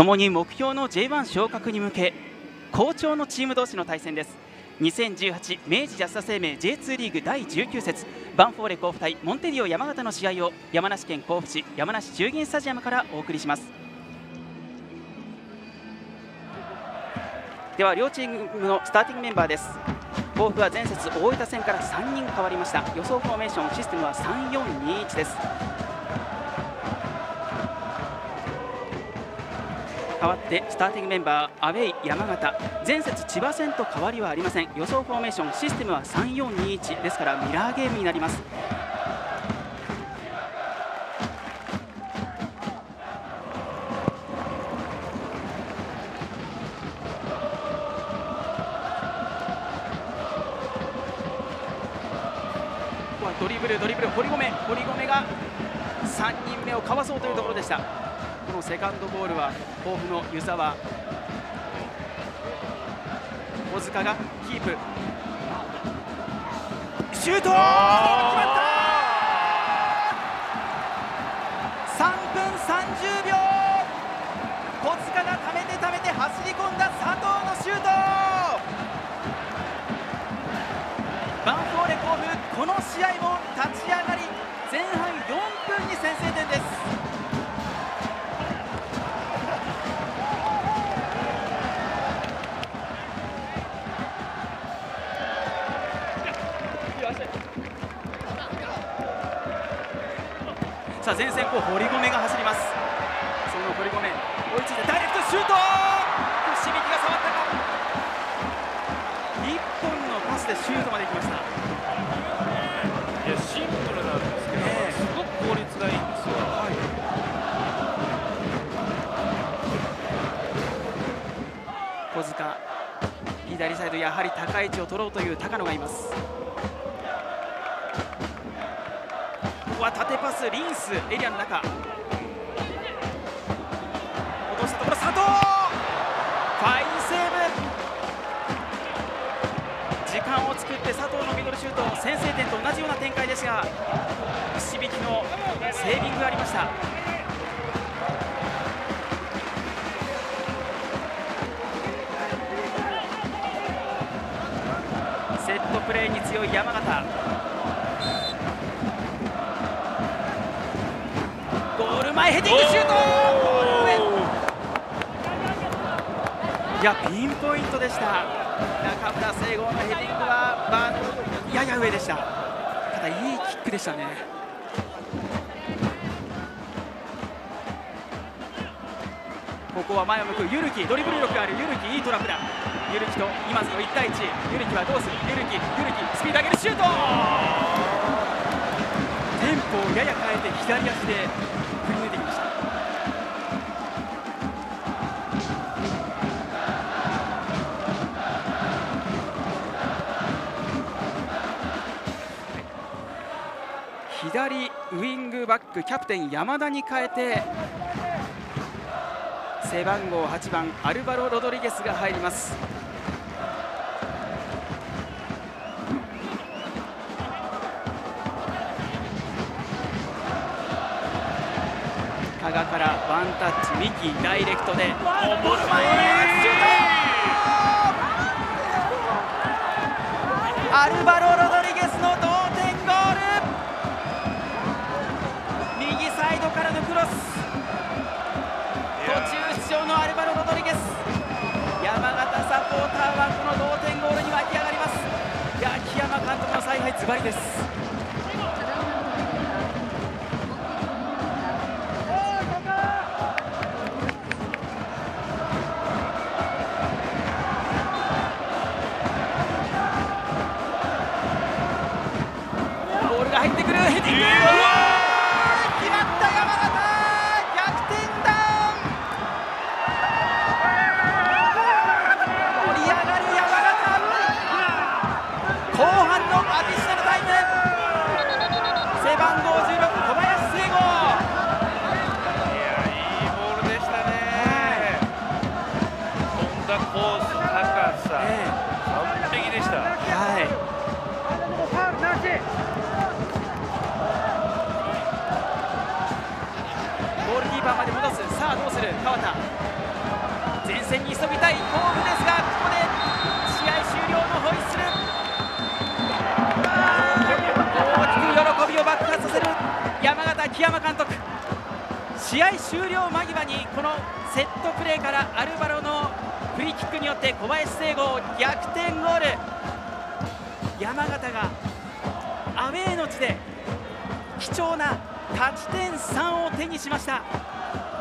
共に目標の J1 昇格に向け好調のチーム同士の対戦です。2018明治安田生命 J2 リーグ第19節バンフォーレ甲府対モンテディオ山形の試合を山梨県甲府市山梨中銀スタジアムからお送りします。では両チームのスターティングメンバーです。甲府は前節大分戦から3人変わりました。予想フォーメーションシステムは3-4-2-1です。代わってスターティングメンバーアウェイ山形、前節千葉戦と変わりはありません。予想フォーメーションシステムは3-4-2-1ですからミラーゲームになります。ここはドリブル堀米が3人目をかわそうというところでした。このセカンドボールは甲府の湯沢、小塚がキープ、シュート決まった。3分30秒、小塚がためて走り込んだ佐藤のシュート。バンフォーレ甲府、この試合も立ち上がり前半4分に先制点です。さあ前線堀米が走ります。その堀米追いついてダイレクトシュート、伏見木が触ったか。1本のパスでシュートまで行きました。 いやシンプルなんですけど、すごく効率がいいんですよ。 小塚左サイド、やはり高い位置を取ろうという高野がいます。ここは縦パス、リンスエリアの中、落としたところ佐藤、ファインセーブ。時間を作って佐藤のミドルシュート、先制点と同じような展開ですが伏見木のセービングがありました。セットプレーに強い山形、ゴール前ヘディングシュート、いやピンポイントでした。中村聖吾のヘディングはバーのやや上でした。ただいいキックでしたね。ここは前を向くゆるき、ドリブル力があるゆるき、いいトラップだ。ゆるきと今津の1対1、ゆるきはどうする。ゆるきスピード上げるシュート、テンポをやや変えて左足で振り抜いてきました。左ウィングバックキャプテン山田に変えて背番号8番アルバロ・ロドリゲスが入ります。加賀からワンタッチ、三木ダイレクトでボール前へシュート、アルバロ・ロドリゲスの同点ゴール。右サイドからのクロス、途中出場のアルバロ・ロドリゲス、山形サポーターはこの同点ゴールに沸き上がります。いや木山監督の采配ズバリです。入ってくるヘディング、決まった山形、逆転弾。盛り上がる山形、後半のアディショナルタイム、背番号16小林聖吾、 いやいいボールでしたね。飛んだコース、高さ、完璧でした。 ゴールキーパーまで戻す。さあどうする川田、 前線に急ぎたい甲府ですが、ここで試合終了のホイッスル。大きく喜びを爆発させる山形檜山監督。試合終了間際にこのセットプレーからアルバロのフリーキックによって小林正吾逆転ゴール。山形がアウェーの地で貴重な勝ち点3を手にしました。